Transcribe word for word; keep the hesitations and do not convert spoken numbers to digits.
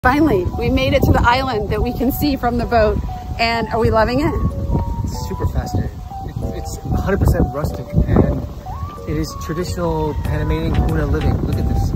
Finally, we made it to the island that we can see from the boat. And are we loving it? It's super fascinating. It's one hundred percent rustic and it is traditional Panamanian Kuna living. Look at this.